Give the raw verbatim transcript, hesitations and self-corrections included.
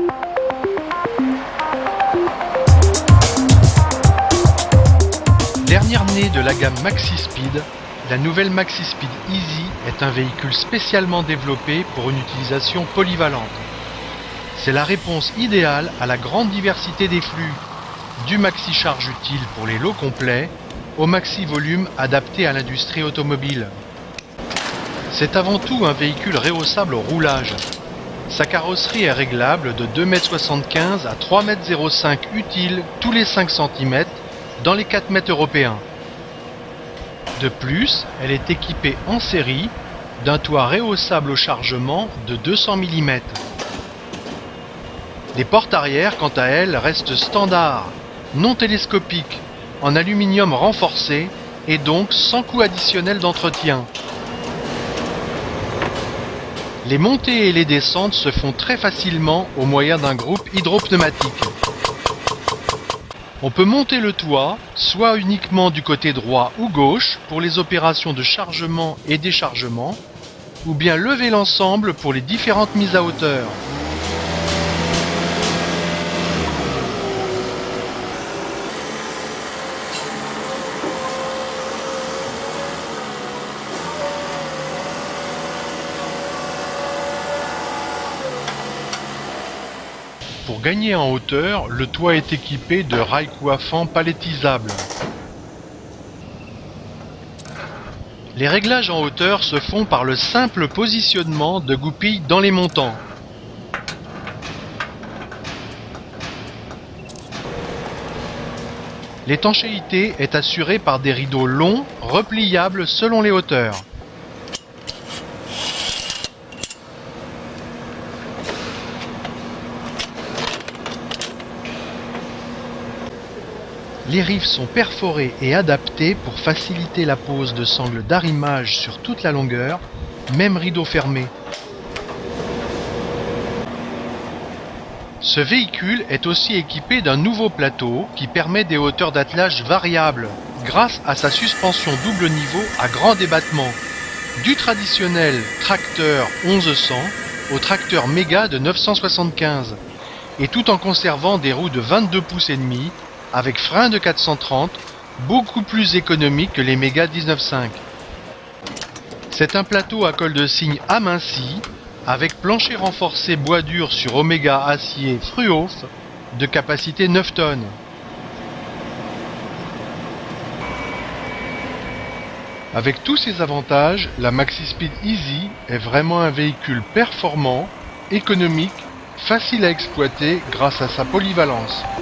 Dernière née de la gamme Maxi Speed, la nouvelle Maxi Speed Easy est un véhicule spécialement développé pour une utilisation polyvalente. C'est la réponse idéale à la grande diversité des flux, du maxi charge utile pour les lots complets au maxi volume adapté à l'industrie automobile. C'est avant tout un véhicule rehaussable au roulage. Sa carrosserie est réglable de deux mètres soixante-quinze à trois mètres zéro cinq utile tous les cinq centimètres dans les quatre mètres européens. De plus, elle est équipée en série d'un toit rehaussable au chargement de deux cents millimètres. Les portes arrière, quant à elles, restent standards, non télescopiques, en aluminium renforcé et donc sans coût additionnel d'entretien. Les montées et les descentes se font très facilement au moyen d'un groupe hydropneumatique. On peut monter le toit, soit uniquement du côté droit ou gauche pour les opérations de chargement et déchargement, ou bien lever l'ensemble pour les différentes mises à hauteur. Pour gagner en hauteur, le toit est équipé de rails coiffants palettisables. Les réglages en hauteur se font par le simple positionnement de goupilles dans les montants. L'étanchéité est assurée par des rideaux longs, repliables selon les hauteurs. Les rifs sont perforés et adaptés pour faciliter la pose de sangles d'arrimage sur toute la longueur, même rideau fermé. Ce véhicule est aussi équipé d'un nouveau plateau qui permet des hauteurs d'attelage variables grâce à sa suspension double niveau à grand débattement, du traditionnel tracteur onze cents au tracteur méga de neuf cent soixante-quinze, et tout en conservant des roues de vingt-deux pouces et demi avec frein de quatre cent trente, beaucoup plus économique que les Méga dix-neuf cinq. C'est un plateau à colle de cygne aminci, avec plancher renforcé bois dur sur Omega acier Fruof de capacité neuf tonnes. Avec tous ces avantages, la Maxi Speed Easy est vraiment un véhicule performant, économique, facile à exploiter grâce à sa polyvalence.